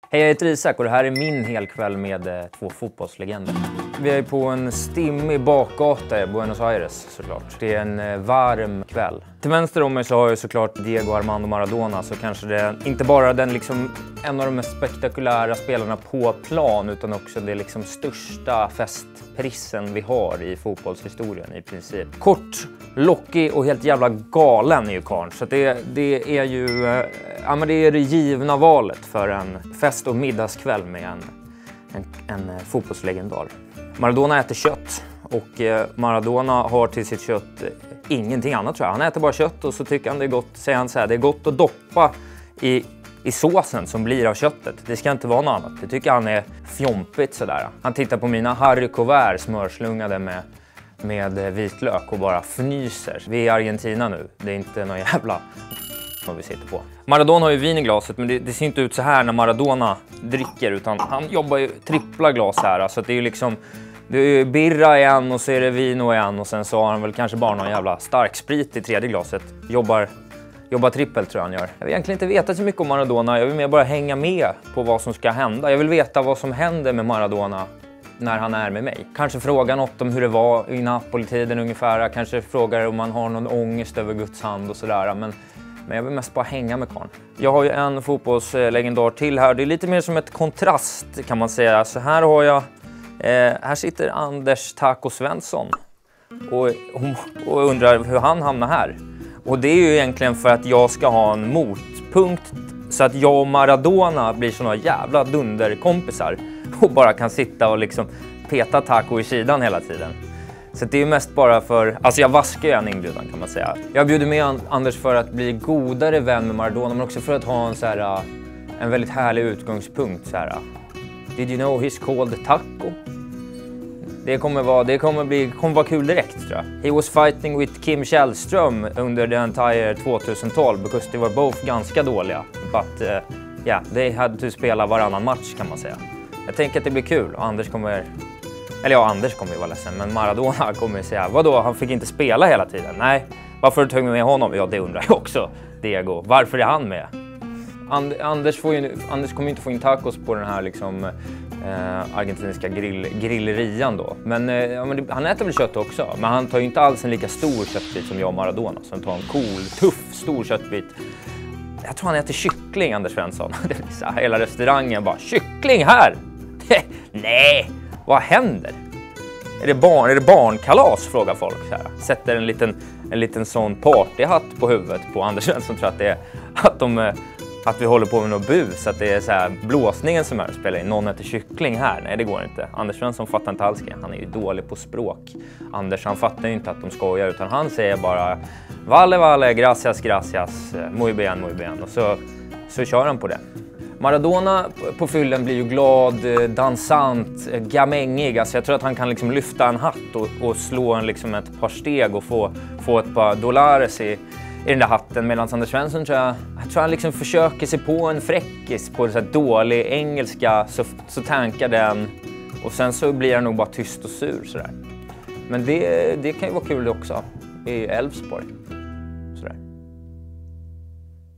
Hej, jag heter Isak och det här är min helkväll med två fotbollslegender. Vi är på en stimmig bakgata i Buenos Aires såklart. Det är en varm kväll. Till vänster om mig så har jag såklart Diego Armando Maradona, så kanske det inte bara den liksom en av de mest spektakulära spelarna på plan utan också det liksom största festprissen vi har i fotbollshistorien i princip. Kort, lockig och helt jävla galen är ju karln, så det är ju men det är det givna valet för en fest- och middagskväll med en fotbollslegendar. Maradona äter kött och Maradona har till sitt kött ingenting annat, tror jag. Han äter bara kött och så tycker han det är gott, säger han så här, det är gott att doppa i såsen som blir av köttet. Det ska inte vara något annat. Det tycker han är fjompigt sådär. Han tittar på mina Harry Covert smörslungade med vitlök och bara fnyser. Vi är i Argentina nu. Det är inte någon jävla som vi sitter på. Maradona har ju vin i glaset, men det ser inte ut så här när Maradona dricker, utan han jobbar ju trippla glas här. Så det är ju liksom, det är birra i en och så är det vino i en och sen så har han väl kanske bara någon jävla stark sprit i tredje glaset. Jobbar trippel tror jag han gör. Jag vill egentligen inte veta så mycket om Maradona. Jag vill mer bara hänga med på vad som ska hända. Jag vill veta vad som händer med Maradona när han är med mig. Kanske fråga något om hur det var i Napoli-tiden ungefär. Kanske frågar om man har någon ångest över Guds hand och sådär. Men jag vill mest bara hänga med karln. Jag har ju en fotbollslegendar till här. Det är lite mer som ett kontrast kan man säga. Så här har jag, här sitter Anders Taco Svensson och undrar hur han hamnar här. Och det är ju egentligen för att jag ska ha en motpunkt så att jag och Maradona blir såna jävla dunderkompisar och bara kan sitta och liksom peta Taco i sidan hela tiden. Så det är ju mest bara för, alltså jag vaskar ju en inbjudan kan man säga. Jag bjuder med Anders för att bli godare vän med Maradona, men också för att ha en väldigt härlig utgångspunkt så här. Did you know he's called Taco? Det kommer vara kul direkt tror jag. He was fighting with Kim Källström under the entire 2012 because they were both ganska dåliga. But they had to spela varannan match kan man säga. Jag tänker att det blir kul och Anders kommer ju vara ledsen, men Maradona kommer säga, vadå, han fick inte spela hela tiden? Nej, varför har du tagit med honom? Ja, det undrar jag också, Diego. Varför är han med? Anders kommer inte få in tacos på den här liksom argentinska grillerian då. Men han äter väl kött också, men han tar ju inte alls en lika stor köttbit som jag och Maradona, som tar en cool, tuff, stor köttbit. Jag tror han äter kyckling, Anders Svensson. Hela restaurangen bara, kyckling här? Nej! Vad händer? Är det barnkalas, frågar folk så här. Sätter en liten sån partyhatt på huvudet på Anders Svensson, tror att vi håller på med något bus, att det är så här blåsningen som är spelar in. Någon äter kyckling här. Nej, det går inte. Anders Svensson fattar inte alls det. Han är ju dålig på språk. Anders, han fattar ju inte att de skojar, utan han säger bara Vale, gracias, muy bien. Och så kör han på det. Maradona på fyllen blir ju glad, dansant, gamängig. Alltså jag tror att han kan liksom lyfta en hatt och slå liksom ett par steg och få ett par dollares i den där hatten. Medan Anders Svensson tror jag han liksom försöker sig på en fräckis på så här dålig engelska, så tankar den och sen så blir han nog bara tyst och sur sådär. Men det kan ju vara kul också i Elfsborg.